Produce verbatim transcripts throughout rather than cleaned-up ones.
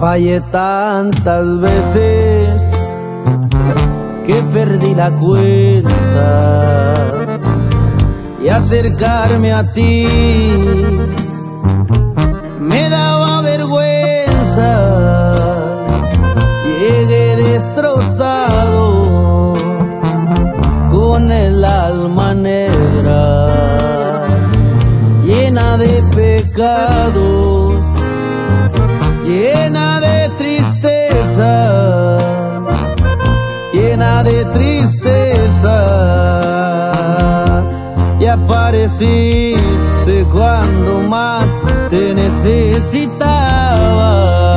Fallé tantas veces que perdí la cuenta, y acercarme a ti me daba vergüenza. Llegué destrozado con el alma negra, llena de pecados, llena de tristeza, llena de tristeza. Y apareciste cuando más te necesitaba.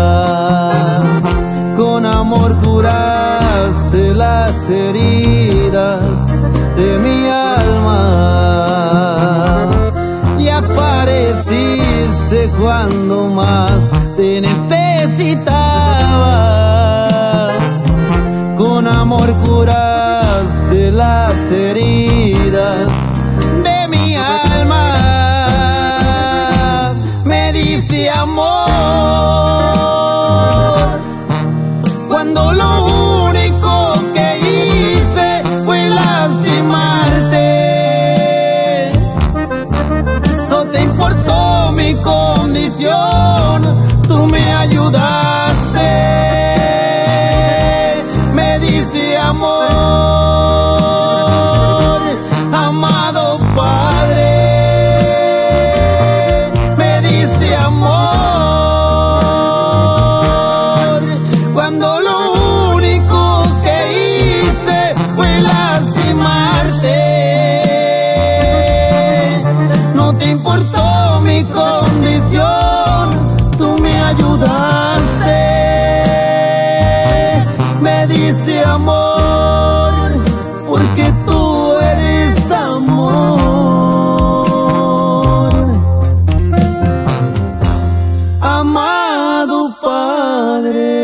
Con amor curaste las heridas de mi alma. Y apareciste cuando más te necesitaba. Con amor curaste las heridas de mi alma. Me diste amor cuando lo único que hice fue lastimarte. No te importó mi condición, tú me ayudaste. Me diste amor, amado Padre. Me diste amor cuando lo único que hice fue lastimarte. No te importó mi condición, tú me ayudaste. Me diste amor porque tú eres amor, amado Padre.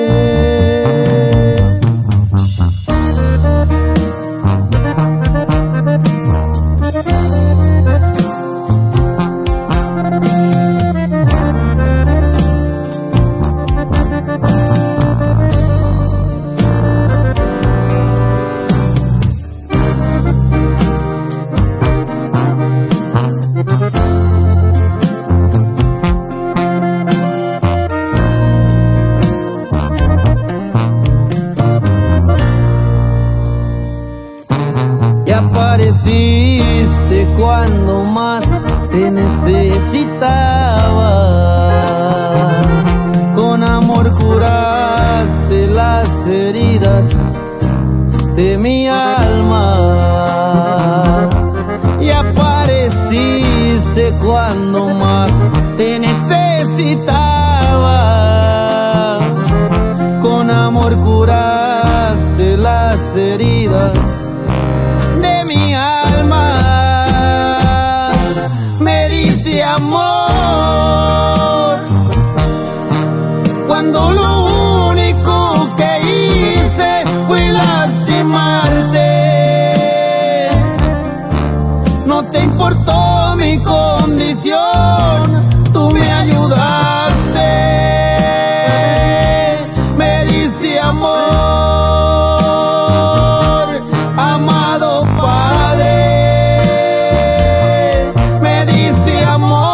Y apareciste cuando más te necesitaba. Con amor curaste las heridas de mi alma. Y apareciste cuando más te necesitaba. Con amor curaste las heridas de mi alma. Me diste amor cuando lo único que hice fue lastimarte. No te importó mi condición, tú me ayudaste. Me diste amor, amado Padre. Me diste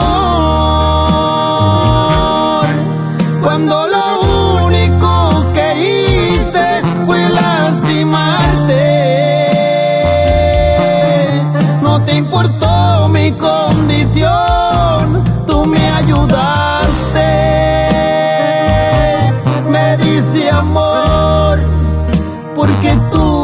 amor cuando lo único que hice fue lastimarte. No te importó mi condición, tú me ayudaste. Me diste amor porque tú